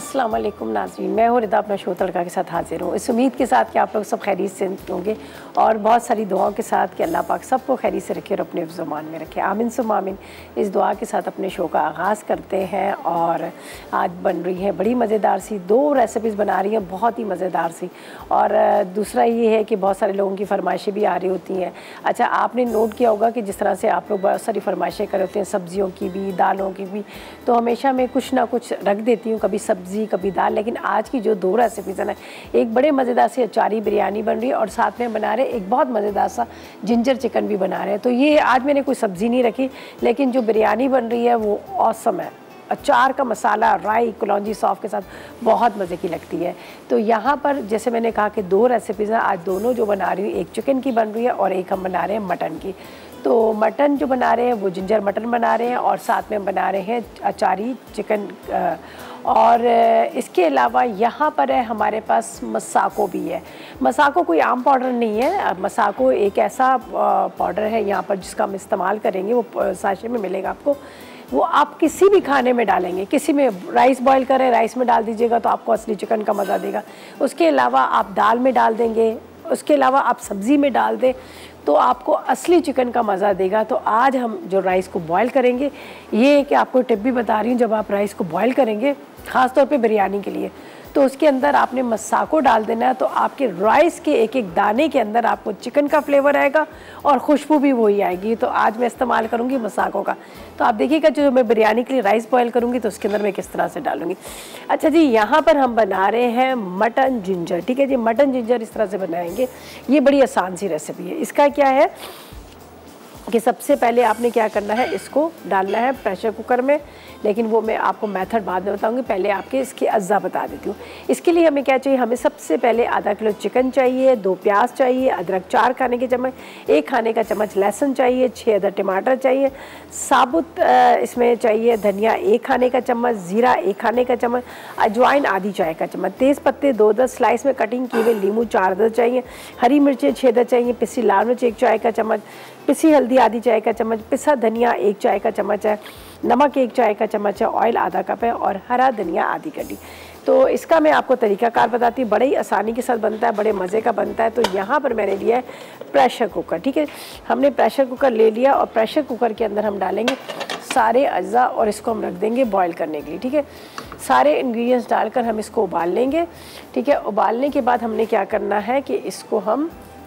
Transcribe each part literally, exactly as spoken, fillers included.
अस्सलाम वालेकुम नाज़रीन, मैं हूँ रिदा अपना शो तड़का के साथ हाजिर हूँ। इस उम्मीद के साथ कि आप लोग सब खैरियत से होंगे और बहुत सारी दुआओं के साथ कि अल्लाह पाक सबको खैरियत से रखे और अपने ज़ुबान में रखे। आमीन सुम्मा आमीन। इस दुआ के साथ अपने शो का आगाज़ करते हैं और आज बन रही है बड़ी मज़ेदार सी दो रेसिपीज़ बना रही हैं, बहुत ही मज़ेदार सी। और दूसरा ये है कि बहुत सारे लोगों की फरमाइशें भी आ रही होती हैं। अच्छा, आपने नोट किया होगा कि जिस तरह से आप लोग बहुत सारी फरमाइशें कर होते हैं, सब्ज़ियों की भी, दालों की भी, तो हमेशा मैं कुछ ना कुछ रख देती हूँ, कभी सब्ज़ी कभी दाल। लेकिन आज की जो दो रेसिपीज़ हैं, एक बड़े मज़ेदार सी अचारी बिरयानी बन रही है और साथ में बना रहे एक बहुत मज़ेदार सा जिंजर चिकन भी बना रहे हैं। तो ये आज मैंने कोई सब्ज़ी नहीं रखी, लेकिन जो बिरयानी बन रही है वो ऑसम है। अचार का मसाला राई कलौंजी सौंफ के साथ बहुत मज़े की लगती है। तो यहाँ पर जैसे मैंने कहा कि दो रेसिपीज़ हैं, आज दोनों जो बना रही हूँ, एक चिकन की बन रही है और एक हम बना रहे हैं मटन की। तो मटन जो बना रहे हैं वो जिंजर मटन बना रहे हैं और साथ में बना रहे हैं अचारी चिकन। और इसके अलावा यहाँ पर है हमारे पास मसाको भी है। मसाको कोई आम पाउडर नहीं है, मसाको एक ऐसा पाउडर है यहाँ पर जिसका हम इस्तेमाल करेंगे, वो साशे में मिलेगा आपको। वो आप किसी भी खाने में डालेंगे, किसी में राइस बॉईल करें, राइस में डाल दीजिएगा तो आपको असली चिकन का मज़ा देगा। उसके अलावा आप दाल में डाल देंगे, उसके अलावा आप सब्ज़ी में डाल दें तो आपको असली चिकन का मज़ा देगा। तो आज हम जो राइस को बॉईल करेंगे, ये कि आपको टिप भी बता रही हूँ, जब आप राइस को बॉईल करेंगे ख़ास तौर पे बिरयानी के लिए, तो उसके अंदर आपने मसाको डाल देना है। तो आपके राइस के एक एक दाने के अंदर आपको चिकन का फ्लेवर आएगा और खुशबू भी वही आएगी। तो आज मैं इस्तेमाल करूँगी मसाको का। तो आप देखिएगा जो मैं बिरयानी के लिए राइस बॉईल करूँगी तो उसके अंदर मैं किस तरह से डालूँगी। अच्छा जी, यहाँ पर हम बना रहे हैं मटन जिंजर। ठीक है जी, मटन जिंजर इस तरह से बनाएंगे। ये बड़ी आसान सी रेसिपी है। इसका क्या है कि सबसे पहले आपने क्या करना है, इसको डालना है प्रेशर कुकर में, लेकिन वो मैं आपको मेथड बाद में बताऊंगी। पहले आपके इसके अज्जा बता देती हूँ। इसके लिए हमें क्या चाहिए, हमें सबसे पहले आधा किलो चिकन चाहिए, दो प्याज चाहिए, अदरक चार खाने के चम्मच, एक खाने का चम्मच लहसुन चाहिए, छः अदर टमाटर चाहिए, साबुत इसमें चाहिए धनिया एक खाने का चम्मच, ज़ीरा एक खाने का चम्मच, अजवाइन आधी चाय का चम्मच, तेज़ पत्ते दो दस स्लाइस में कटिंग किए हुए लीमू चार अदर चाहिए, हरी मिर्चें छः अदर चाहिए, पिसी लाल मिर्च एक चाय का चम्मच, पिसी हल्दी आधी चाय का चम्मच, पिसा धनिया एक चाय का चम्मच है, नमक एक चाय का चम्मच है, ऑयल आधा कप है और हरा धनिया आधी कटी। तो इसका मैं आपको तरीकाकार बताती हूँ, बड़े ही आसानी के साथ बनता है, बड़े मज़े का बनता है। तो यहाँ पर मैंने लिया है प्रेशर कुकर। ठीक है, हमने प्रेशर कुकर ले लिया और प्रेशर कुकर के अंदर हम डालेंगे सारे अज्जा और इसको हम रख देंगे बॉईल करने के लिए। ठीक है, सारे इंग्रेडिएंट्स डालकर हम इसको उबाल लेंगे। ठीक है, उबालने के बाद हमने क्या करना है कि इसको हम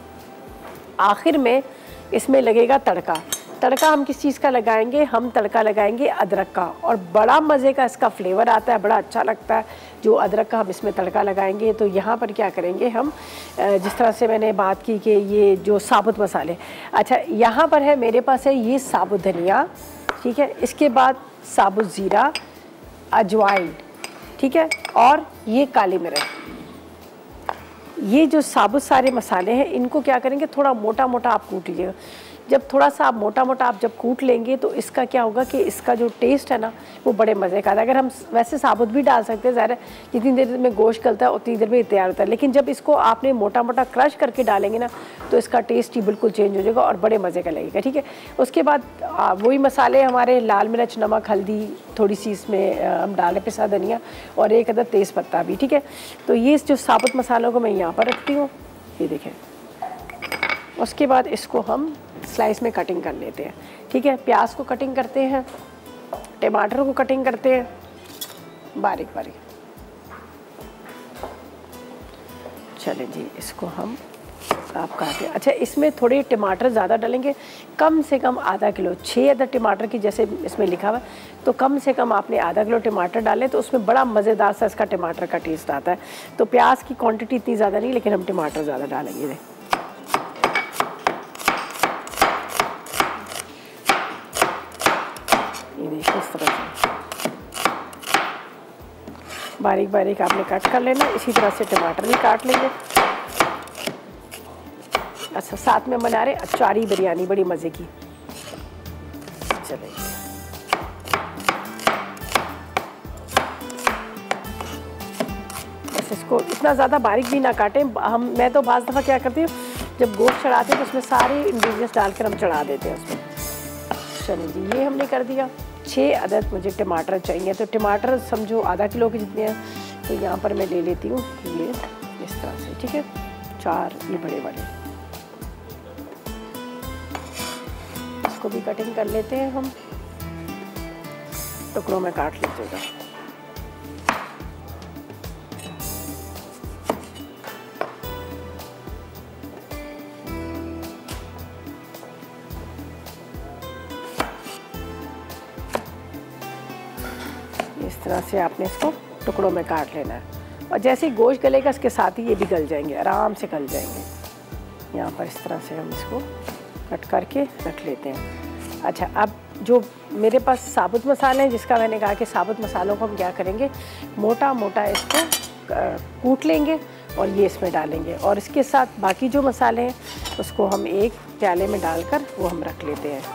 आखिर में इसमें लगेगा तड़का। तड़का हम किस चीज़ का लगाएंगे, हम तड़का लगाएंगे अदरक का, और बड़ा मज़े का इसका फ्लेवर आता है, बड़ा अच्छा लगता है जो अदरक का हम इसमें तड़का लगाएंगे। तो यहाँ पर क्या करेंगे हम, जिस तरह से मैंने बात की कि ये जो साबुत मसाले, अच्छा यहाँ पर है मेरे पास है ये साबुत धनिया। ठीक है, इसके बाद साबुत ज़ीरा, अजवाइन, ठीक है, और ये काली मिर्च। ये जो साबुत सारे मसाले हैं इनको क्या करेंगे, थोड़ा मोटा मोटा आप कूट लीजिएगा। जब थोड़ा सा आप मोटा मोटा आप जब कूट लेंगे तो इसका क्या होगा कि इसका जो टेस्ट है ना वो बड़े मज़े का आता है। अगर हम वैसे साबुत भी डाल सकते हैं, ज़ाहिर है जितनी देर में गोश्त गलता है उतनी देर में तैयार होता है, लेकिन जब इसको आपने मोटा मोटा क्रश करके डालेंगे ना तो इसका टेस्ट ही बिल्कुल चेंज हो जाएगा और बड़े मज़े का लगेगा। ठीक है, उसके बाद वही मसाले हमारे लाल मिर्च, नमक, हल्दी, थोड़ी सी इसमें हम डालें पिसा धनिया और एक अदर तेज़ पत्ता भी। ठीक है, तो ये जो साबुत मसालों को मैं यहाँ पर रखती हूँ, ये देखें। उसके बाद इसको हम स्लाइस में कटिंग कर लेते हैं। ठीक है, प्याज को कटिंग करते हैं, टमाटर को कटिंग करते हैं बारीक बारीक। चलें जी, इसको हम आप काटें। अच्छा, इसमें थोड़े टमाटर ज़्यादा डालेंगे, कम से कम आधा किलो, छः अदर टमाटर की जैसे इसमें लिखा हुआ है, तो कम से कम आपने आधा किलो टमाटर डालें तो उसमें बड़ा मज़ेदार सा इसका टमाटर का टेस्ट आता है। तो प्याज की क्वांटिटी इतनी ज़्यादा नहीं, लेकिन हम टमाटर ज़्यादा डालेंगे। इस तरह से बारीक बारीक आपने कट कर लेना, इसी तरह से टमाटर भी काट लेंगे। अच्छा, साथ में बना रहे अचारी बिरयानी बड़ी मज़े की। चलिए, बस इसको इतना ज़्यादा बारीक भी ना काटें। हम मैं तो बाज़ दफ़ा क्या करती हूँ, जब गोश्त चढ़ाते हैं तो उसमें सारे इंग्रेडिएंट्स डालकर हम चढ़ा देते हैं उसमें। चलिए जी, ये हमने कर दिया। छः अदद मुझे टमाटर चाहिए, तो टमाटर समझो आधा किलो के जितने हैं, तो यहाँ पर मैं ले लेती हूँ ये इस तरह से, ठीक है, चार ये बड़े वाले, इसको भी कटिंग कर लेते हैं हम, टुकड़ों में काट लीजिएगा। इस तरह से आपने इसको टुकड़ों में काट लेना है, और जैसे ही गोश्त गलेगा इसके साथ ही ये भी गल जाएंगे, आराम से गल जाएंगे। यहाँ पर इस तरह से हम इसको कट करके रख लेते हैं। अच्छा, अब जो मेरे पास साबुत मसाले हैं, जिसका मैंने कहा कि साबुत मसालों को हम क्या करेंगे, मोटा मोटा इसको कूट लेंगे और ये इसमें डालेंगे, और इसके साथ बाकी जो मसाले हैं उसको हम एक प्याले में डालकर वो हम रख लेते हैं।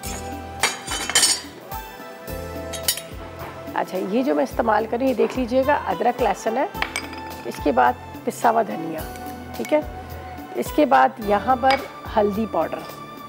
अच्छा, ये जो मैं इस्तेमाल कर रही हूँ देख लीजिएगा, अदरक लहसुन है, इसके बाद पिसा हुआ धनिया, ठीक है, इसके बाद यहाँ पर हल्दी पाउडर।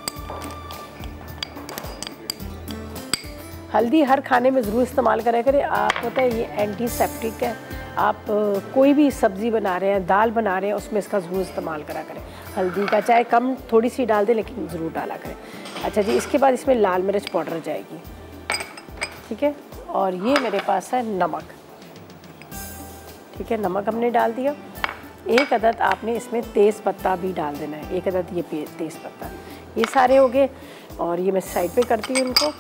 हल्दी हर खाने में ज़रूर इस्तेमाल करें करें आप, पता है ये एंटीसेप्टिक है, आप कोई भी सब्ज़ी बना रहे हैं, दाल बना रहे हैं, उसमें इसका ज़रूर इस्तेमाल करा करें हल्दी का, चाहे कम थोड़ी सी डाल दें लेकिन ज़रूर डाला करें। अच्छा जी, इसके बाद इसमें लाल मिर्च पाउडर जाएगी, ठीक है, और ये मेरे पास है नमक, ठीक है, नमक हमने डाल दिया। एक अदद आपने इसमें तेज़ पत्ता भी डाल देना है, एक अदद ये तेज़ पत्ता। ये सारे हो गए, और ये मैं साइड पे करती हूँ इनको।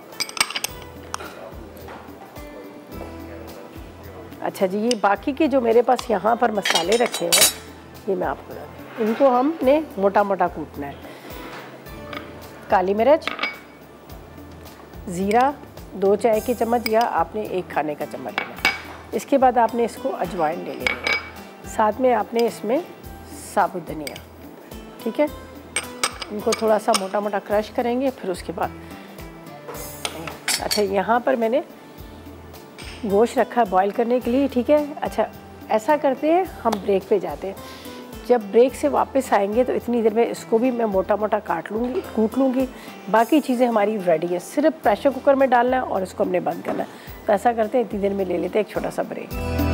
अच्छा जी, ये बाकी के जो मेरे पास यहाँ पर मसाले रखे हैं, ये मैं आपको बता दूँ, इनको हमने मोटा मोटा कूटना है। काली मिर्च, ज़ीरा दो चाय के चम्मच या आपने एक खाने का चम्मच लेना। इसके बाद आपने इसको अजवाइन ले लेना, साथ में आपने इसमें साबुत धनिया, ठीक है, इनको थोड़ा सा मोटा मोटा क्रश करेंगे। फिर उसके बाद अच्छा, यहाँ पर मैंने गोश्त रखा है बॉईल करने के लिए, ठीक है। अच्छा, ऐसा करते हैं, हम ब्रेक पे जाते हैं, जब ब्रेक से वापस आएंगे तो इतनी देर में इसको भी मैं मोटा मोटा काट लूँगी, कूट लूँगी, बाकी चीज़ें हमारी रेडी है, सिर्फ प्रेशर कुकर में डालना है और इसको हमने बंद करना है। तो ऐसा करते हैं, इतनी देर में ले लेते हैं एक छोटा सा ब्रेक।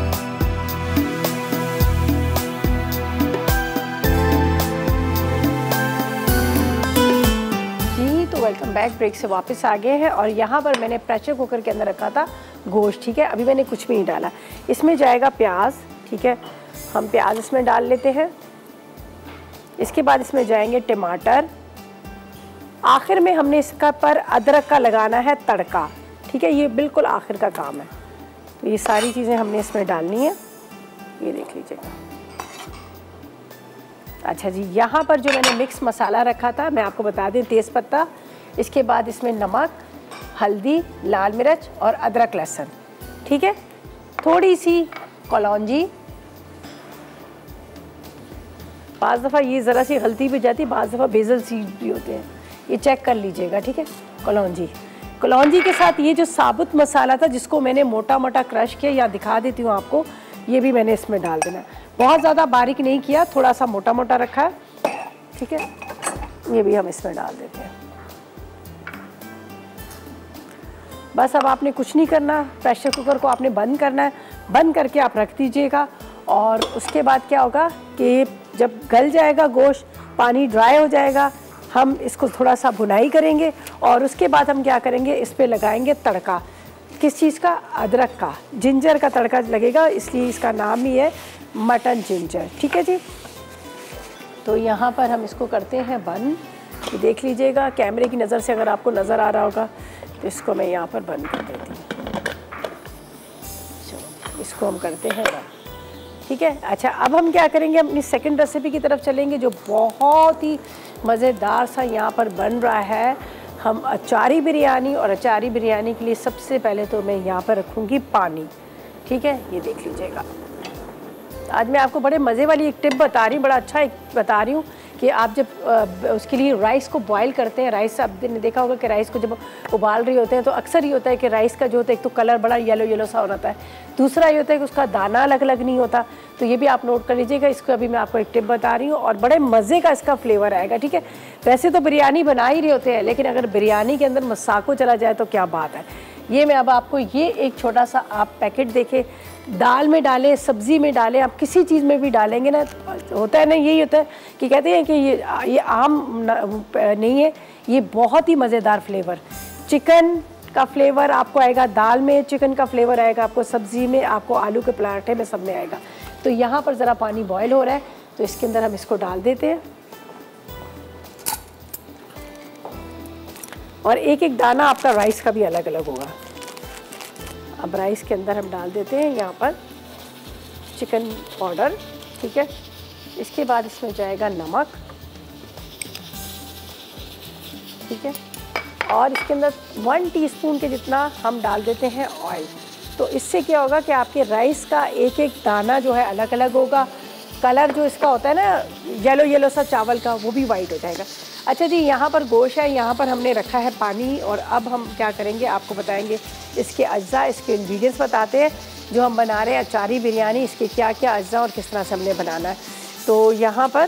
जी, तो वेलकम बैक, ब्रेक से वापस आ गए हैं, और यहाँ पर मैंने प्रेशर कुकर के अंदर रखा था गोश्त, ठीक है, अभी मैंने कुछ भी नहीं डाला। इसमें जाएगा प्याज, ठीक है, हम प्याज इसमें डाल लेते हैं। इसके बाद इसमें जाएंगे टमाटर, आखिर में हमने इसका पर अदरक का लगाना है तड़का, ठीक है, ये बिल्कुल आखिर का काम है। तो ये सारी चीज़ें हमने इसमें डालनी है, ये देख लीजिएगा। अच्छा जी, यहाँ पर जो मैंने मिक्स मसाला रखा था, मैं आपको बता दें, तेज़पत्ता, इसके बाद इसमें नमक, हल्दी, लाल मिर्च और अदरक लहसुन, ठीक है, थोड़ी सी कलौंजी, बाज़ दफ़ा ये ज़रा सी गलती भी जाती, बाज़ दफ़ा बेसल सीड भी होते हैं, ये चेक कर लीजिएगा, ठीक है। कलौंजी, कलौंजी के साथ ये जो साबुत मसाला था जिसको मैंने मोटा मोटा क्रश किया, या दिखा देती हूँ आपको, ये भी मैंने इसमें डाल देना है। बहुत ज़्यादा बारीक नहीं किया, थोड़ा सा मोटा मोटा रखा है, ठीक है, ये भी हम इसमें डाल देते हैं। बस अब आपने कुछ नहीं करना, प्रेशर कुकर को आपने बंद करना है, बंद करके आप रख दीजिएगा। और उसके बाद क्या होगा कि जब गल जाएगा गोश्त, पानी ड्राई हो जाएगा, हम इसको थोड़ा सा भुनाई करेंगे, और उसके बाद हम क्या करेंगे, इस पे लगाएंगे तड़का। किस चीज़ का? अदरक का, जिंजर का तड़का लगेगा, इसलिए इसका नाम ही है मटन जिंजर, ठीक है जी। तो यहाँ पर हम इसको करते हैं बंद, ये देख लीजिएगा, कैमरे की नज़र से अगर आपको नज़र आ रहा होगा तो इसको मैं यहाँ पर बंद कर देती हूँ। चलो, इसको हम करते हैं बंद, ठीक है। अच्छा, अब हम क्या करेंगे, अपनी सेकंड रेसिपी की तरफ चलेंगे, जो बहुत ही मज़ेदार सा यहाँ पर बन रहा है। हम अचारी बिरयानी, और अचारी बिरयानी के लिए सबसे पहले तो मैं यहाँ पर रखूँगी पानी, ठीक है, ये देख लीजिएगा। आज मैं आपको बड़े मज़े वाली एक टिप बता रही हूँ, बड़ा अच्छा एक बता रही हूँ कि आप जब आ, उसके लिए राइस को बॉईल करते हैं, राइस आपने देखा होगा कि राइस को जब उबाल रहे होते हैं तो अक्सर ये होता है कि राइस का जो होता है, एक तो कलर बड़ा येलो येलो सा हो जाता है, दूसरा ये होता है कि उसका दाना अलग अलग नहीं होता। तो ये भी आप नोट कर लीजिएगा, इसको अभी मैं आपको एक टिप बता रही हूँ, और बड़े मज़े का इसका फ्लेवर आएगा, ठीक है। वैसे तो बिरयानी बना ही रहे होते हैं, लेकिन अगर बिरयानी के अंदर मसाको चला जाए तो क्या बात है। ये मैं अब आपको ये एक छोटा सा आप पैकेट देखें, दाल में डालें, सब्ज़ी में डालें, आप किसी चीज़ में भी डालेंगे ना, होता है ना, यही होता है कि कहते हैं कि ये ये आम नहीं है, ये बहुत ही मज़ेदार फ्लेवर। चिकन का फ्लेवर आपको आएगा दाल में, चिकन का फ्लेवर आएगा आपको सब्ज़ी में, आपको आलू के पराठे में, सब में आएगा। तो यहाँ पर ज़रा पानी बॉयल हो रहा है, तो इसके अंदर हम इसको डाल देते हैं और एक एक दाना आपका राइस का भी अलग अलग होगा। अब राइस के अंदर हम डाल देते हैं यहाँ पर चिकन पाउडर, ठीक है। इसके बाद इसमें जाएगा नमक, ठीक है, और इसके अंदर वन टीस्पून के जितना हम डाल देते हैं ऑयल। तो इससे क्या होगा कि आपके राइस का एक एक दाना जो है अलग अलग होगा, कलर जो इसका होता है ना येलो येलो सा चावल का, वो भी वाइट हो जाएगा। अच्छा जी, यहाँ पर गोश्त है, यहाँ पर हमने रखा है पानी, और अब हम क्या करेंगे आपको बताएंगे इसके अज्जा, इसके इंग्रेडिएंट्स बताते हैं जो हम बना रहे हैं अचारी बिरयानी, इसके क्या क्या अज्जा और किस तरह से हमने बनाना है। तो यहाँ पर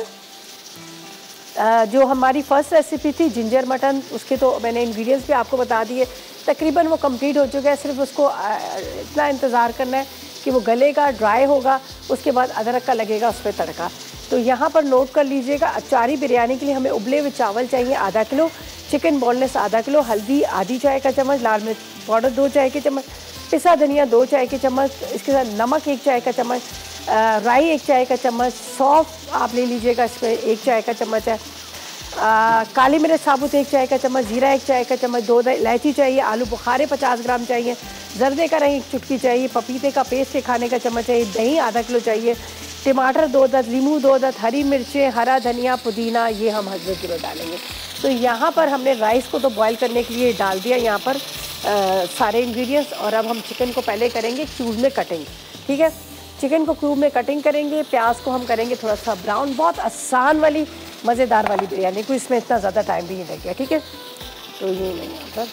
जो हमारी फ़र्स्ट रेसिपी थी जिंजर मटन, उसके तो मैंने इंग्रेडिएंट्स भी आपको बता दिए, तकरीबन वो कंप्लीट हो चुका है। सिर्फ उसको इतना इंतज़ार करना है कि वो गलेगा, ड्राई होगा, उसके बाद अदरक का लगेगा उस पर तड़का। तो यहाँ पर नोट कर लीजिएगा, अचारी बिरयानी के लिए हमें उबले हुए चावल चाहिए आधा किलो, चिकन बोनलेस आधा किलो, हल्दी आधी चाय का चम्मच, लाल मिर्च पाउडर दो चाय के चम्मच, पिसा धनिया दो चाय के चम्मच, इसके साथ नमक एक चाय का चम्मच, राई एक चाय का चम्मच, सौंफ आप ले लीजिएगा, इसमें एक चाय का चम्मच है, आ, काली मिर्च साबुत एक चाय का चम्मच, जीरा एक चाय का चम्मच, दो इलायची चाहिए, आलू बुखारे पचास ग्राम चाहिए, जर्दे का रंग एक चुटकी चाहिए, पपीते का पेस्ट एक खाने का चम्मच चाहिए, दही आधा किलो चाहिए, टमाटर दो दस, नींबू दो दस, हरी मिर्चें, हरा धनिया, पुदीना, ये हम आधे किलो डालेंगे। तो यहाँ पर हमने राइस को तो बॉईल करने के लिए डाल दिया यहाँ पर आ, सारे इंग्रेडिएंट्स, और अब हम चिकन को पहले करेंगे क्यूब में कटिंग, ठीक है। चिकन को क्यूब में कटिंग kरेंगे, प्याज को हम करेंगे थोड़ा सा ब्राउन, बहुत आसान वाली मज़ेदार वाली बिरयानी, कोई इसमें इतना ज़्यादा टाइम भी नहीं लगेगा, ठीक है। तो ये नहीं यहाँ पर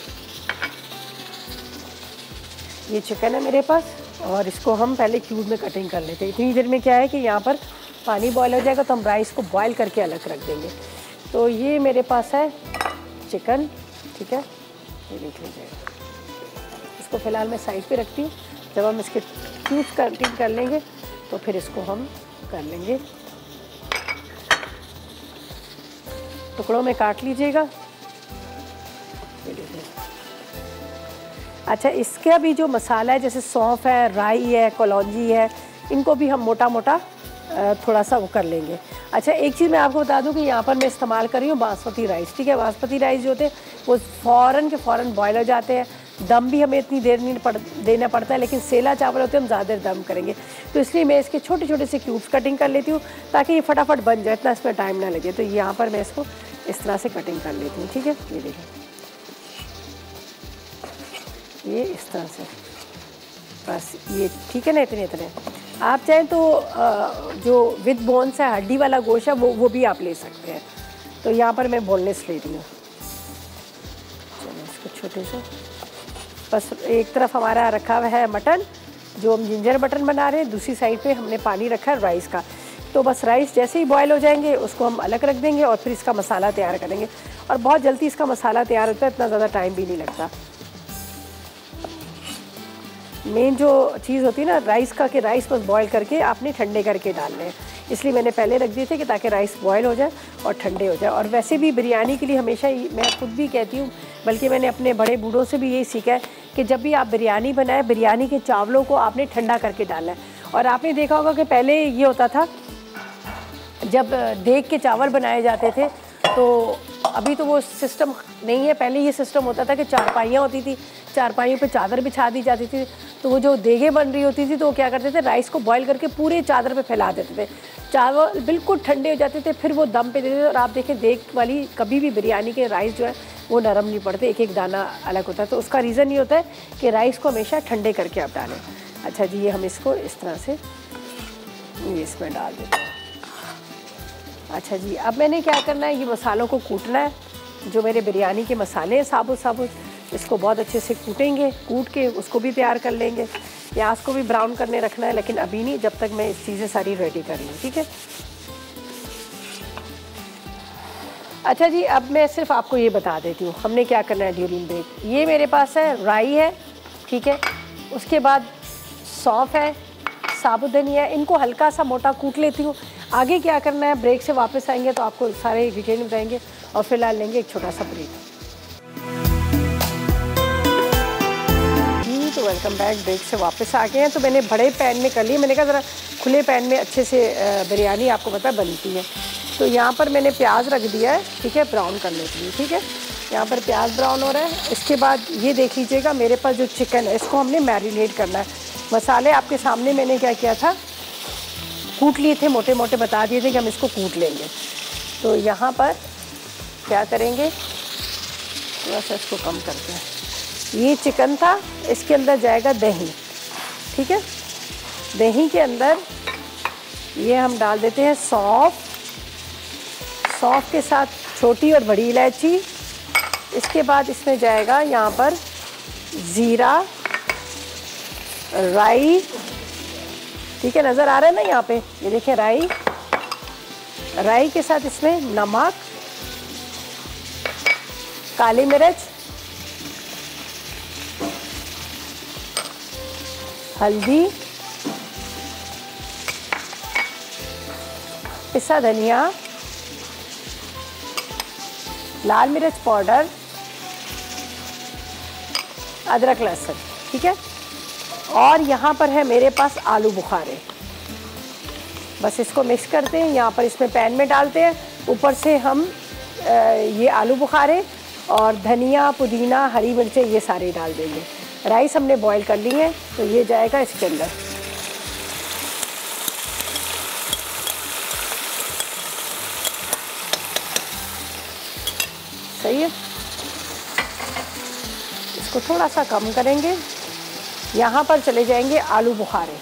ये चिकन है मेरे पास, और इसको हम पहले क्यूब में कटिंग कर लेते हैं। इतनी देर में क्या है कि यहाँ पर पानी बॉयल हो जाएगा, तो हम राइस को बॉयल करके अलग रख देंगे। तो ये मेरे पास है चिकन, ठीक है, ये देख लीजिएगा। इसको फ़िलहाल मैं साइड पे रखती हूँ, जब हम इसके क्यूब्स कटिंग कर लेंगे तो फिर इसको हम कर लेंगे, टुकड़ों में काट लीजिएगा। अच्छा, इसका भी जो मसाला है, जैसे सौंफ है, राई है, कलौंजी है, इनको भी हम मोटा मोटा थोड़ा सा वो कर लेंगे। अच्छा, एक चीज़ मैं आपको बता दूं कि यहाँ पर मैं इस्तेमाल कर रही हूँ बासमती राइस, ठीक है। बासमती राइस जो होते हैं वो फ़ौरन के फ़ौरन बॉयल हो जाते हैं, दम भी हमें इतनी देर नहीं पड़ देना पड़ता है, लेकिन सेला चावल होते हैं हम ज़्यादा देर दम करेंगे, तो इसलिए मैं इसके छोटे छोटे से क्यूब्स कटिंग कर लेती हूँ ताकि ये फटाफट बन जाए, इतना इसमें टाइम ना लगे। तो यहाँ पर मैं इसको इस तरह से कटिंग कर लेती हूँ, ठीक है। ये देखिए, ये इस तरह से, बस ये ठीक है ना, इतने इतने। आप चाहें तो जो विद बोन्स है, हड्डी वाला गोश्त है, वो वो भी आप ले सकते हैं। तो यहाँ पर मैं बोनलेस ले रही हूँ। चलो इसको छोटे से, बस एक तरफ हमारा रखा हुआ है मटन, जो हम जिंजर मटन बना रहे हैं, दूसरी साइड पे हमने पानी रखा है राइस का। तो बस राइस जैसे ही बॉयल हो जाएंगे उसको हम अलग रख देंगे और फिर इसका मसाला तैयार करेंगे, और बहुत जल्दी इसका मसाला तैयार होता है, इतना ज़्यादा टाइम भी नहीं लगता। मेन जो चीज़ होती है ना राइस का, कि राइस बस बॉयल करके आपने ठंडे करके डालने हैं, इसलिए मैंने पहले रख दिए थे कि ताकि राइस बॉयल हो जाए और ठंडे हो जाए। और वैसे भी बिरयानी के लिए हमेशा ही मैं खुद भी कहती हूँ, बल्कि मैंने अपने बड़े बूढ़ों से भी यही सीखा है कि जब भी आप बिरयानी बनाएं, बिरयानी के चावलों को आपने ठंडा करके डालना है। और आपने देखा होगा कि पहले ये होता था, जब देग के चावल बनाए जाते थे, तो अभी तो वो सिस्टम नहीं है, पहले ये सिस्टम होता था कि चारपाइयाँ होती थी, चारपाइयों पे चादर बिछा दी जाती थी, तो वो जो देगें बन रही होती थी तो वो क्या करते थे, राइस को बॉईल करके पूरे चादर पे फैला देते थे, चावल बिल्कुल ठंडे हो जाते थे, फिर वो दम पे देते थे। और आप देखें देग वाली कभी भी बिरयानी के राइस जो है वो नरम नहीं पड़ते, एक एक दाना अलग होता है। तो उसका रीज़न ये होता है कि राइस को हमेशा ठंडे करके आप डालें। अच्छा जी, ये हम इसको इस तरह से ये इसमें डाल देते हैं। अच्छा जी, अब मैंने क्या करना है, ये मसालों को कूटना है, जो मेरे बिरयानी के मसाले हैं साबुत साबुत, इसको बहुत अच्छे से कूटेंगे, कूट के उसको भी तैयार कर लेंगे। प्याज को भी ब्राउन करने रखना है, लेकिन अभी नहीं, जब तक मैं इस चीज़ें सारी रेडी कर लूँ, ठीक है। अच्छा जी, अब मैं सिर्फ आपको ये बता देती हूँ हमने क्या करना है ड्यूरिंग ब्रेक। ये मेरे पास है राई है, ठीक है, उसके बाद सौंफ है, साबुत धनिया, इनको हल्का सा मोटा कूट लेती हूँ। आगे क्या करना है, ब्रेक से वापस आएंगे तो आपको सारे डिटेल बताएंगे। और फिलहाल लेंगे एक छोटा सा ब्रेक। जी तो वेलकम बैक, ब्रेक से वापस आ गए हैं। तो मैंने बड़े पैन में कर लिए, मैंने कहा ज़रा खुले पैन में अच्छे से बिरयानी आपको पता बनती है। तो यहाँ पर मैंने प्याज रख दिया है, ठीक है, ब्राउन करने के लिए। ठीक है, यहाँ पर प्याज ब्राउन हो रहा है। इसके बाद ये देख लीजिएगा, मेरे पास जो चिकन है इसको हमने मैरिनेट करना है। मसाले आपके सामने मैंने क्या किया था, कूट लिए थे, मोटे मोटे बता दिए थे कि हम इसको कूट लेंगे। तो यहाँ पर क्या करेंगे, थोड़ा सा इसको कम करते हैं। ये चिकन था, इसके अंदर जाएगा दही। ठीक है, दही के अंदर ये हम डाल देते हैं सौंफ, सौंफ के साथ छोटी और बड़ी इलायची। इसके बाद इसमें जाएगा यहाँ पर ज़ीरा, राई। ठीक है, नज़र आ रहा है ना यहाँ पे, ये देखिए राई, राई के साथ इसमें नमक, काली मिर्च, हल्दी, पिसा धनिया, लाल मिर्च पाउडर, अदरक लहसुन। ठीक है, और यहाँ पर है मेरे पास आलू बुखारे। बस इसको मिक्स करते हैं, यहाँ पर इसमें पैन में डालते हैं। ऊपर से हम ये आलू बुखारे और धनिया, पुदीना, हरी मिर्चें ये सारे डाल देंगे। राइस हमने बॉईल कर ली है, तो ये जाएगा इसके अंदर। सही है, इसको थोड़ा सा कम करेंगे। यहाँ पर चले जाएंगे आलू बुखारे।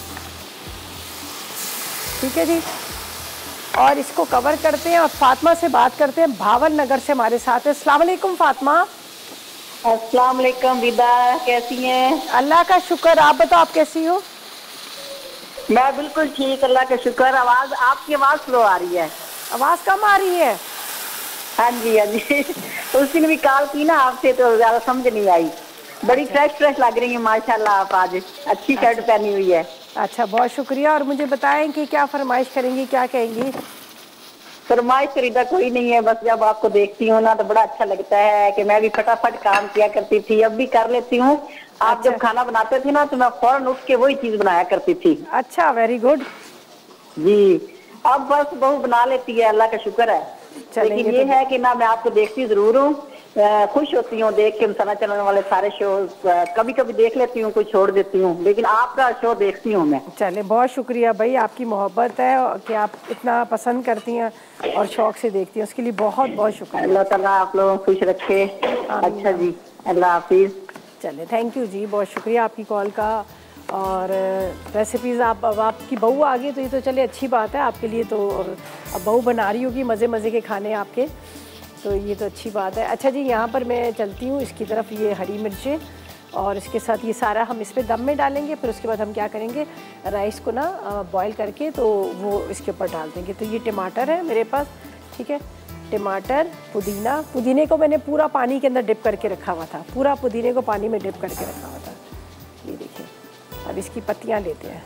ठीक है जी, और इसको कवर करते हैं और फातिमा से बात करते हैं, भावन नगर से हमारे साथ है। अस्सलाम वालेकुम फातिमा। अस्सलाम वालेकुम विदा, कैसी हैं? अल्लाह का शुक्र, आप बताओ आप कैसी हो? मैं बिल्कुल ठीक, अल्लाह का शुक्र। आवाज आपकी आवाज स्लो आ रही है। आवाज कम आ रही है? हाँ जी हाँ जी उस दिन भी कॉल की ना आपसे तो ज्यादा समझ नहीं आई। बड़ी फ्रेश फ्रेश लग रही है माशाल्लाह, आप आज अच्छी शर्ट अच्छा। पहनी हुई है। अच्छा, बहुत शुक्रिया। और मुझे बताएं कि क्या फरमाइश करेंगी, क्या कहेंगी? फरमाइश खरीदा कोई नहीं है, बस जब आपको देखती हूँ ना तो बड़ा अच्छा लगता है कि मैं भी फटाफट काम किया करती थी, अब भी कर लेती हूँ। आप अच्छा। जब खाना बनाते थे ना तो मैं फौरन उठ के वही चीज बनाया करती थी। अच्छा, वेरी गुड जी, अब बस बहू बना लेती है, अल्लाह का शुक्र है। लेकिन ये तो है कि ना मैं आपको देखती जरूर हूँ, खुश होती हूँ देख के। मसाला चलाने वाले सारे शो कभी कभी देख लेती हूँ, कुछ छोड़ देती हूँ, लेकिन आपका शो देखती हूँ मैं। चले, बहुत शुक्रिया भाई, आपकी मोहब्बत है कि आप इतना पसंद करती हैं और शौक से देखती हैं, उसके लिए बहुत बहुत शुक्रिया। अल्लाह ताला आप लोगों को खुश रखे। अच्छा जी, अल्लाह हाफिज। चले, थैंक यू जी, बहुत शुक्रिया आपकी कॉल का। और रेसिपीज़ आप, अब आपकी बहू आ गई तो ये तो चले अच्छी बात है आपके लिए। तो और अब बहू बना रही होगी मज़े मज़े के खाने आपके, तो ये तो अच्छी बात है। अच्छा जी, यहाँ पर मैं चलती हूँ इसकी तरफ। ये हरी मिर्चें और इसके साथ ये सारा हम इस पर दम में डालेंगे। फिर उसके बाद हम क्या करेंगे, राइस को ना बॉईल करके तो वो इसके ऊपर डाल देंगे। तो ये टमाटर है मेरे पास, ठीक है, टमाटर, पुदीना। पुदीने को मैंने पूरा पानी के अंदर डिप करके रखा हुआ था, पूरा पुदीने को पानी में डिप करके रखा हुआ था। ये देखिए, अब इसकी पत्तियाँ लेते हैं।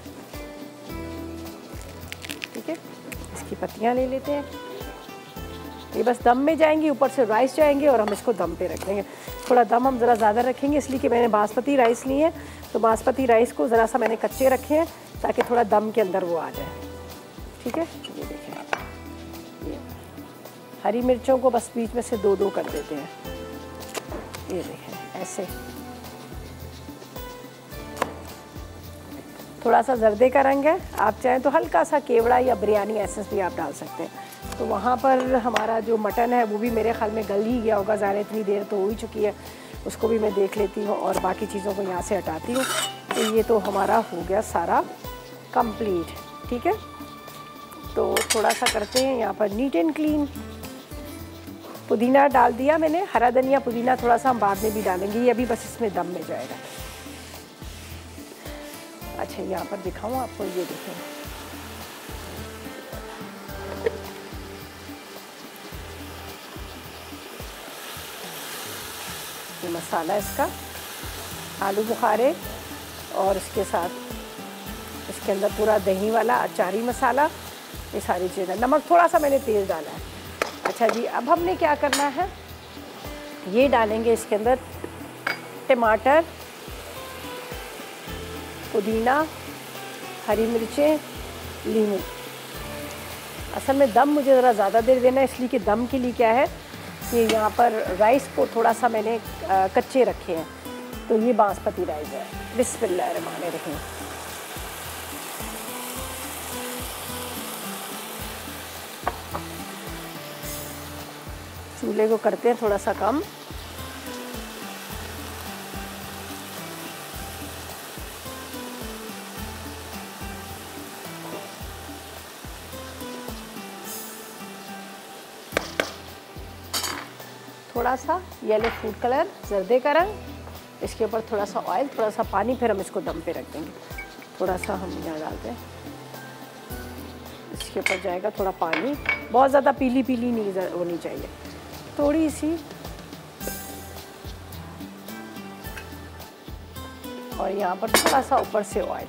ठीक है, इसकी पत्तियाँ ले लेते हैं। ये बस दम में जाएंगी, ऊपर से राइस जाएंगे और हम इसको दम पे रख देंगे। थोड़ा दम हम ज़रा ज़्यादा रखेंगे इसलिए कि मैंने बासमती राइस ली है, तो बासमती राइस को ज़रा सा मैंने कच्चे रखे हैं ताकि थोड़ा दम के अंदर वो आ जाए। ठीक है, ये देखें, ये हरी मिर्चों को बस बीच में से दो दो कर देते हैं। ये देखें, ऐसे थोड़ा सा जर्दे का रंग है, आप चाहें तो हल्का सा केवड़ा या बिरयानी एसेंस भी आप डाल सकते हैं। तो वहाँ पर हमारा जो मटन है वो भी मेरे ख्याल में गल ही गया होगा, ज़्यादा इतनी देर तो हो ही चुकी है, उसको भी मैं देख लेती हूँ और बाकी चीज़ों को यहाँ से हटाती हूँ। तो ये तो हमारा हो गया सारा कंप्लीट। ठीक है, तो थोड़ा सा करते हैं यहाँ पर नीट एंड क्लीन। पुदीना डाल दिया मैंने, हरा धनिया, पुदीना थोड़ा सा हम बाद में भी डालेंगे, ये अभी बस इसमें दम में जाएगा। अच्छा, यहाँ पर दिखाऊँ आपको, ये देखें, ये मसाला इसका, आलू बुखारे और इसके साथ इसके अंदर पूरा दही वाला अचारी मसाला, ये सारी चीज़ें। नमक थोड़ा सा मैंने तेज़ डाला है। अच्छा जी, अब हमने क्या करना है, ये डालेंगे इसके अंदर टमाटर, पुदीना, हरी मिर्चें, नींबू। असल में दम मुझे ज़रा ज़्यादा देर देना है, इसलिए कि दम के लिए क्या है कि यहाँ पर राइस को थोड़ा सा मैंने आ, कच्चे रखे हैं, तो ये बासमती राइस है। बिस्मिल्लाहिर्रहमानिर्रहीम। चूल्हे को करते हैं थोड़ा सा कम। थोड़ा सा येलो फूड कलर, जर्दे का रंग, इसके ऊपर थोड़ा सा ऑयल, थोड़ा सा पानी, फिर हम इसको दम पे रख देंगे। थोड़ा सा हम यहाँ डालते हैं, इसके ऊपर जाएगा थोड़ा पानी, बहुत ज़्यादा पीली पीली नहीं होनी चाहिए, थोड़ी सी। और यहाँ पर थोड़ा सा ऊपर से ऑयल।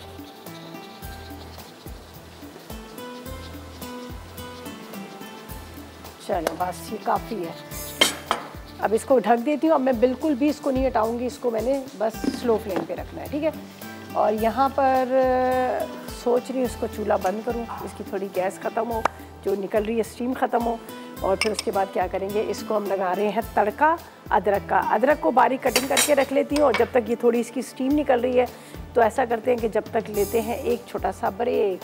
चलो बस ये काफ़ी है। अब इसको ढक देती हूँ। अब मैं बिल्कुल भी इसको नहीं हटाऊँगी, इसको मैंने बस स्लो फ्लेम पे रखना है, ठीक है। और यहाँ पर सोच रही हूँ इसको चूल्हा बंद करूँ, इसकी थोड़ी गैस ख़त्म हो, जो निकल रही है स्टीम ख़त्म हो। और फिर उसके बाद क्या करेंगे, इसको हम लगा रहे हैं तड़का अदरक का। अदरक को बारीक कटिंग करके रख लेती हूँ, और जब तक ये थोड़ी इसकी स्टीम निकल रही है तो ऐसा करते हैं कि जब तक लेते हैं एक छोटा सा ब्रेक।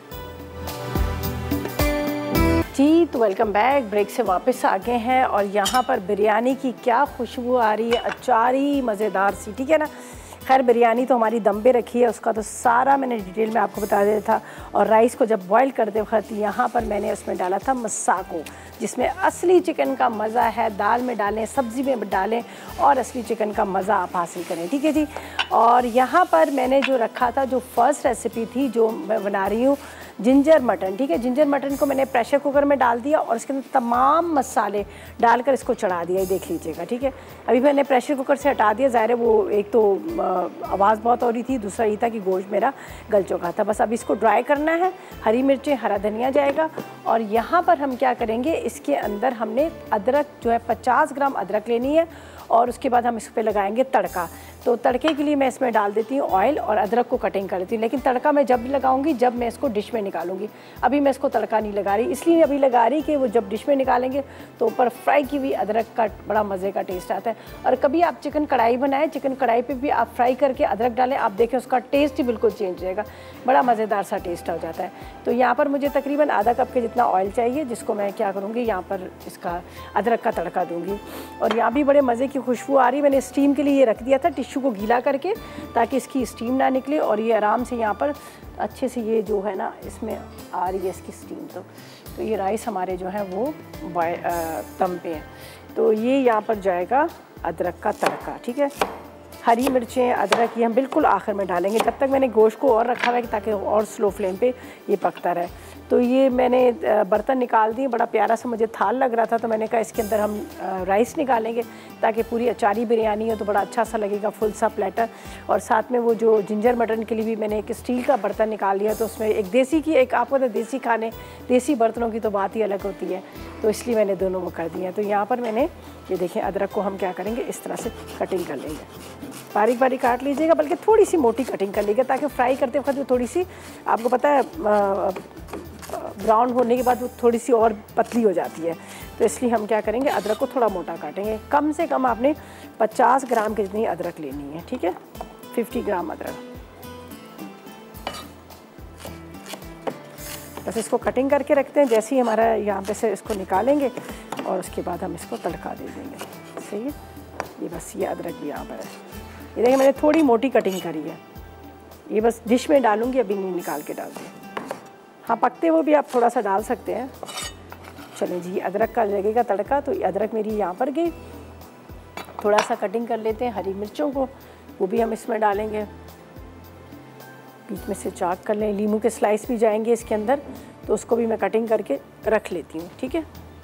जी तो वेलकम बैक, ब्रेक से वापस आ गए हैं। और यहाँ पर बिरयानी की क्या खुशबू आ रही है, अचारी मज़ेदार सी, ठीक है ना। खैर बिरयानी तो हमारी दम पे रखी है, उसका तो सारा मैंने डिटेल में आपको बता दिया था। और राइस को जब बॉईल करते वक्त यहाँ पर मैंने उसमें डाला था मसाको, जिसमें असली चिकन का मज़ा है। दाल में डालें, सब्ज़ी में डालें, और असली चिकन का मज़ा आप हासिल करें, ठीक है जी। और यहाँ पर मैंने जो रखा था, जो फर्स्ट रेसिपी थी जो मैं बना रही हूँ, जिंजर मटन, ठीक है। जिंजर मटन को मैंने प्रेशर कुकर में डाल दिया और इसके अंदर तमाम मसाले डालकर इसको चढ़ा दिया, ये देख लीजिएगा, ठीक है। अभी मैंने प्रेशर कुकर से हटा दिया, ज़ाहिर है वो एक तो आवाज़ बहुत हो रही थी, दूसरा ये था कि गोश्त मेरा गल चुका था। बस अब इसको ड्राई करना है। हरी मिर्चें, हरा धनिया जाएगा। और यहाँ पर हम क्या करेंगे, इसके अंदर हमने अदरक जो है पचास ग्राम अदरक लेनी है, और उसके बाद हम इस पर लगाएंगे तड़का। तो तड़के के लिए मैं इसमें डाल देती हूँ ऑयल, और अदरक को कटिंग कर देती हूँ। लेकिन तड़का मैं जब भी लगाऊंगी, जब मैं इसको डिश में निकालूंगी। अभी मैं इसको तड़का नहीं लगा रही, इसलिए अभी लगा रही कि वो जब डिश में निकालेंगे तो ऊपर फ्राई की हुई अदरक का बड़ा मज़े का टेस्ट आता है। और कभी आप चिकन कढ़ाई बनाएं, चिकन कढ़ाई पे भी आप फ्राई करके अदरक डालें, आप देखें उसका टेस्ट ही बिल्कुल चेंज हो जाएगा, बड़ा मज़ेदार सा टेस्ट हो जाता है। तो यहाँ पर मुझे तकरीबन आधा कप के जितना ऑयल चाहिए, जिसको मैं क्या करूँगी, यहाँ पर इसका अदरक का तड़का दूँगी। और यहाँ भी बड़े मज़े की खुशबू आ रही। मैंने स्टीम के लिए ये रख दिया था, टिश्यू को गीला करके, ताकि इसकी स्टीम ना निकले। और ये आराम से यहाँ पर अच्छे से ये जो है ना, इसमें आ रही है इसकी स्टीम। तो तो ये राइस हमारे जो है वो दम पे है। तो ये यहाँ पर जाएगा अदरक का तड़का, ठीक है। हरी मिर्चें, अदरक ये हम बिल्कुल आखिर में डालेंगे। जब तक मैंने गोश्त को और रखा हुआ है ताकि और स्लो फ्लेम पे ये पकता रहे। तो ये मैंने बर्तन निकाल दिए, बड़ा प्यारा सा मुझे थाल लग रहा था, तो मैंने कहा इसके अंदर हम राइस निकालेंगे ताकि पूरी अचारी बिरयानी हो तो बड़ा अच्छा सा लगेगा, फुल सा प्लेटर। और साथ में वो जो जिंजर मटन के लिए भी मैंने एक स्टील का बर्तन निकाल लिया, तो उसमें एक देसी की, एक आपको तो देसी खाने, देसी बर्तनों की तो बात ही अलग होती है, तो इसलिए मैंने दोनों वो कर दिया। तो यहाँ पर मैंने ये देखें, अदरक को हम क्या करेंगे, इस तरह से कटिंग कर लेंगे, बारीक बारीक काट लीजिएगा, बल्कि थोड़ी सी मोटी कटिंग कर लीजिएगा, ताकि फ्राई करते वक्त वो थोड़ी सी, आपको पता है ब्राउन होने के बाद वो थोड़ी सी और पतली हो जाती है। तो इसलिए हम क्या करेंगे, अदरक को थोड़ा मोटा काटेंगे। कम से कम आपने पचास ग्राम की जितनी अदरक लेनी है, ठीक है, पचास ग्राम अदरक। बस इसको कटिंग करके रखते हैं। जैसे ही हमारा यहाँ पे से इसको निकालेंगे और उसके बाद हम इसको तड़का दे देंगे, सही है। ये बस ये अदरक भी यहाँ पर है, ये देखिए मैंने थोड़ी मोटी कटिंग करी है। ये बस डिश में डालूंगी, अभी नहीं निकाल के डाल दूँ। हाँ, पकते हुए भी आप थोड़ा सा डाल सकते हैं। चलें जी, अदरक का लगेगा तड़का, तो अदरक मेरी यहाँ पर गई। थोड़ा सा कटिंग कर लेते हैं हरी मिर्चों को, वो भी हम इसमें डालेंगे, बीच में से चाक कर लें। लीमू के स्लाइस भी जाएंगे इसके अंदर, तो उसको भी मैं कटिंग करके रख लेती हूँ, ठीक है।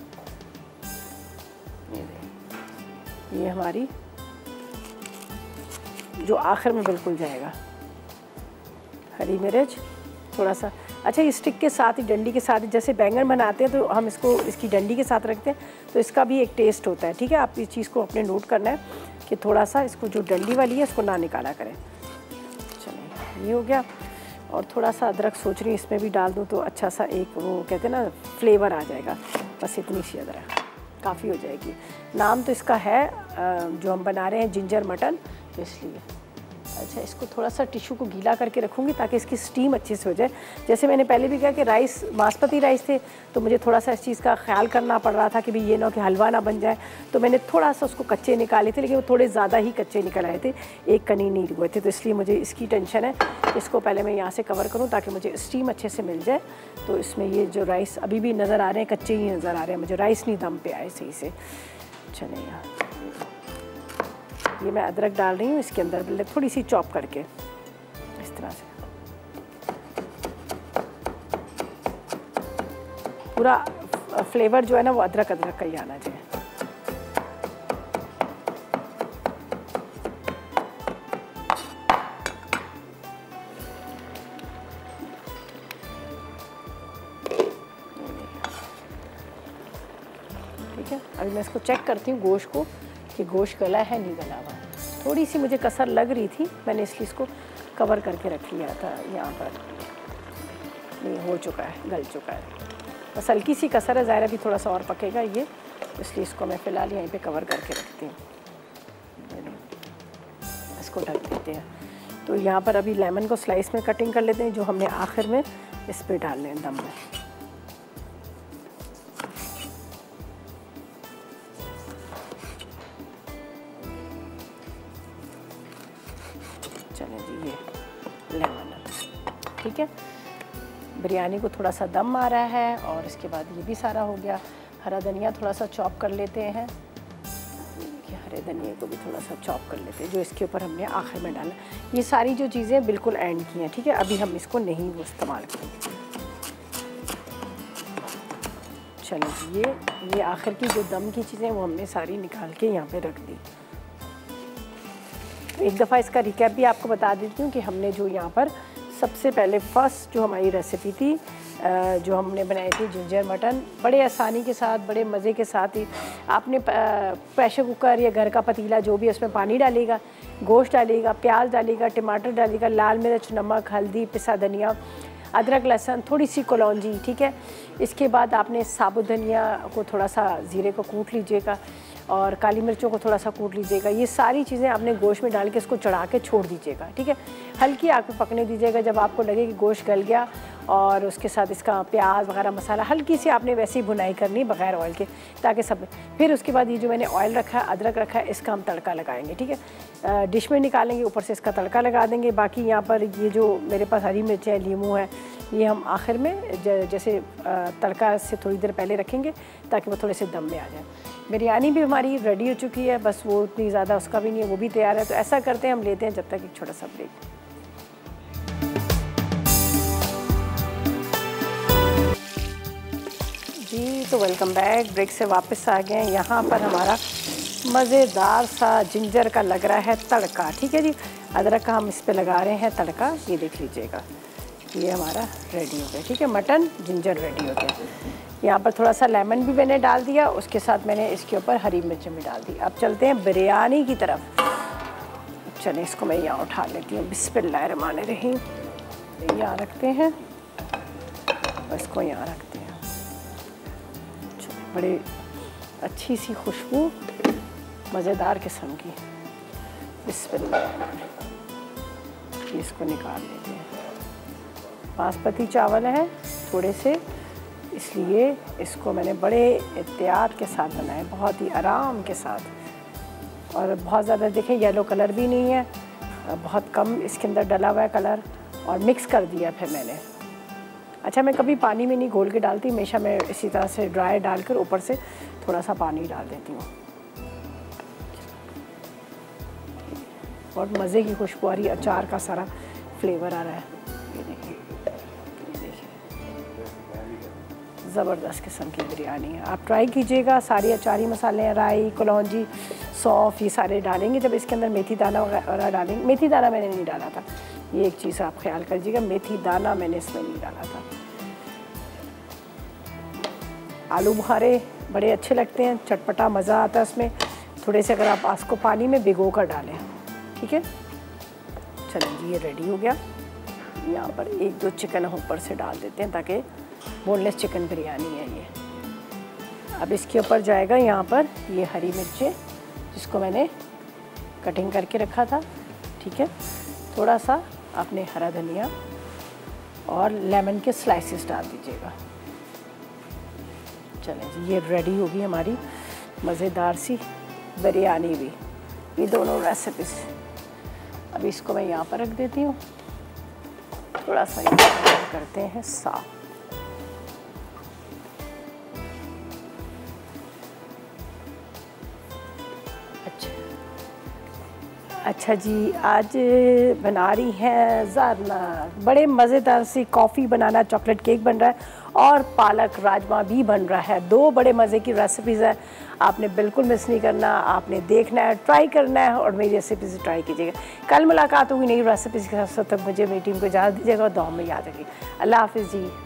ये हमारी जो आखिर में बिल्कुल जाएगा, हरी मिर्च, थोड़ा सा। अच्छा, ये स्टिक के साथ ही, डंडी के साथ ही, जैसे बैंगन बनाते हैं तो हम इसको इसकी डंडी के साथ रखते हैं, तो इसका भी एक टेस्ट होता है। ठीक है, आप इस चीज़ को अपने नोट करना है कि थोड़ा सा इसको जो डंडी वाली है इसको ना निकाला करें। चलिए, ये हो गया। और थोड़ा सा अदरक सोच रही हूँ इसमें भी डाल दूँ तो अच्छा सा एक वो कहते हैं ना फ्लेवर आ जाएगा। बस इतनी सी अदरक काफ़ी हो जाएगी। नाम तो इसका है जो हम बना रहे हैं जिंजर मटन, तो इसलिए। अच्छा, इसको थोड़ा सा टिश्यू को गीला करके रखूँगी ताकि इसकी स्टीम अच्छे से हो जाए। जैसे मैंने पहले भी कहा कि राइस बासमती राइस थे तो मुझे थोड़ा सा इस चीज़ का ख्याल करना पड़ रहा था कि भाई ये ना कि हलवा ना बन जाए, तो मैंने थोड़ा सा उसको कच्चे निकाले थे, लेकिन वो थोड़े ज़्यादा ही कच्चे निकल आए थे, एक कनी नहीं हुए थे, तो इसलिए मुझे इसकी टेंशन है। इसको पहले मैं यहाँ से कवर करूँ ताकि मुझे स्टीम अच्छे से मिल जाए। तो इसमें ये जो राइस अभी भी नज़र आ रहे हैं कच्चे ही नज़र आ रहे हैं मुझे, राइस नहीं दम पे आए सही से। चलिए, यहाँ ये मैं अदरक डाल रही हूँ इसके अंदर, थोड़ी सी चॉप करके इस तरह से। पूरा फ्लेवर जो है ना वो अदरक अदरक का ही आना चाहिए। ठीक है, अभी मैं इसको चेक करती हूँ गोश्त को कि गोश्त गला है नहीं गला हुआ। थोड़ी सी मुझे कसर लग रही थी, मैंने इसलिए इसको कवर करके रख लिया था यहाँ पर। नहीं, हो चुका है, गल चुका है, बस हल्की सी कसर है, ज़ाहिर अभी थोड़ा सा और पकेगा ये, इसलिए इसको मैं फ़िलहाल यहीं पे कवर करके रखती हूँ। इसको ढक देते हैं। तो यहाँ पर अभी लेमन को स्लाइस में कटिंग कर लेते हैं, जो हमने आखिर में इस पर डालने हैं दम में। चलें जी, ये लेमन, ठीक है। बिरयानी को थोड़ा सा दम आ रहा है और इसके बाद ये भी सारा हो गया। हरा धनिया थोड़ा सा चॉप कर लेते हैं, हरे धनिया को भी थोड़ा सा चॉप कर लेते हैं, जो इसके ऊपर हमने आखिर में डाला। ये सारी जो चीज़ें बिल्कुल एंड की हैं, ठीक है, अभी हम इसको नहीं वो इस्तेमाल करेंगे। चलो, ये ये आखिर की जो दम की चीज़ें वो हमने सारी निकाल के यहाँ पे रख दी। एक दफ़ा इसका रिकैप भी आपको बता देती हूँ कि हमने जो यहाँ पर सबसे पहले फ़र्स्ट जो हमारी रेसिपी थी, जो हमने बनाई थी जिंजर मटन, बड़े आसानी के साथ, बड़े मज़े के साथ ही। आपने प्रेशर कुकर या घर का पतीला जो भी, उसमें पानी डालेगा, गोश्त डालेगा, प्याज डालेगा, टमाटर डालेगा, लाल मिर्च, नमक, हल्दी, पिसा धनिया, अदरक, लहसुन, थोड़ी सी कलौंजी, ठीक है। इसके बाद आपने साबुत धनिया को थोड़ा सा, ज़ीरे को कूट लीजिएगा और काली मिर्चों को थोड़ा सा कूट लीजिएगा। ये सारी चीज़ें आपने गोश्त में डाल के इसको चढ़ा के छोड़ दीजिएगा, ठीक है। हल्की आग पे पकने दीजिएगा। जब आपको लगे कि गोश्त गल गया और उसके साथ इसका प्याज वगैरह मसाला हल्की सी आपने वैसे ही भुनाई करनी बग़ैर ऑयल के, ताकि सब। फिर उसके बाद ये जो मैंने ऑयल रखा है, अदरक रखा है, इसका हम तड़का लगाएंगे, ठीक है। डिश में निकालेंगे, ऊपर से इसका तड़का लगा देंगे। बाकी यहाँ पर ये जो मेरे पास हरी मिर्च है, लीमू है, ये हम आखिर में जैसे तड़का से थोड़ी देर पहले रखेंगे ताकि वो थोड़े से दम में आ जाए। बिरयानी भी हमारी रेडी हो चुकी है, बस वो उतनी ज़्यादा उसका भी नहीं है, वो भी तैयार है। तो ऐसा करते हैं, हम लेते हैं जब तक एक छोटा सा ब्रेक। जी, तो वेलकम बैक। ब्रेक से वापस आ गए। यहाँ पर हमारा मज़ेदार सा जिंजर का लग रहा है तड़का, ठीक है जी। अदरक का हम इस पे लगा रहे हैं तड़का, ये देख लीजिएगा, ये हमारा रेडी हो गया, ठीक है। मटन जिंजर रेडी हो गया। यहाँ पर थोड़ा सा लेमन भी मैंने डाल दिया, उसके साथ मैंने इसके ऊपर हरी मिर्च भी डाल दी। अब चलते हैं बिरयानी की तरफ। चलें, इसको मैं यहाँ उठा लेती हूँ। बिस्मिल्लाहिर्रहमानिर्रहीम। यहाँ रखते हैं और इसको यहाँ रखते हैं। बड़ी अच्छी सी खुशबू, मज़ेदार किस्म की। बिस्मिल्लाह। इसको निकाल लेते हैं। बासमती चावल है थोड़े से, इसलिए इसको मैंने बड़े एहतियात के साथ बनाया, बहुत ही आराम के साथ। और बहुत ज़्यादा देखें येलो कलर भी नहीं है, बहुत कम इसके अंदर डला हुआ है कलर, और मिक्स कर दिया फिर मैंने। अच्छा, मैं कभी पानी में नहीं घोल के डालती, हमेशा मैं इसी तरह से ड्राई डालकर ऊपर से थोड़ा सा पानी डाल देती हूँ। और मज़े की खुशबू आ रही है, अचार का सारा फ्लेवर आ रहा है। ये देखिए, ये देखिए, ज़बरदस्त किस्म की बिरयानी है। आप ट्राई कीजिएगा। सारे अचारी मसाले, राई, कलौंजी, सौंफ, ये सारे डालेंगे। जब इसके अंदर मेथी दाना वगैरह डालेंगे, मेथी दाना मैंने नहीं डाला था, ये एक चीज़ आप ख्याल करिएगा, मेथी दाना मैंने इसमें नहीं डाला था। आलू बुखारे बड़े अच्छे लगते हैं, चटपटा मज़ा आता है उसमें। थोड़े से अगर आप इसको पानी में भिगो कर डालें, ठीक है। चलिए जी, ये रेडी हो गया। यहाँ पर एक दो चिकन ऊपर से डाल देते हैं ताकि बोनलेस चिकन बिरयानी है ये। अब इसके ऊपर जाएगा यहाँ पर ये हरी मिर्चें जिसको मैंने कटिंग करके रखा था, ठीक है। थोड़ा सा आपने हरा धनिया और लेमन के स्लाइसेस डाल दीजिएगा। चलें जी, ये रेडी होगी हमारी मज़ेदार सी बिरयानी भी, ये दोनों रेसिपीज। अब इसको मैं यहाँ पर रख देती हूँ, थोड़ा सा करते हैं साफ। अच्छा जी, आज बना रही हैं ज़ारना, बड़े मज़ेदार सी कॉफ़ी बनाना, चॉकलेट केक बन रहा है और पालक राजमा भी बन रहा है। दो बड़े मज़े की रेसिपीज़ हैं, आपने बिल्कुल मिस नहीं करना, आपने देखना है, ट्राई करना है और मेरी रेसिपीज़ ट्राई कीजिएगा। कल मुलाकात होगी नई रेसिपीज़ के साथ, तब मुझे मेरी टीम को इजाज़त दीजिएगा और दुआ में याद रखिए। अल्लाह हाफ़िज़ जी।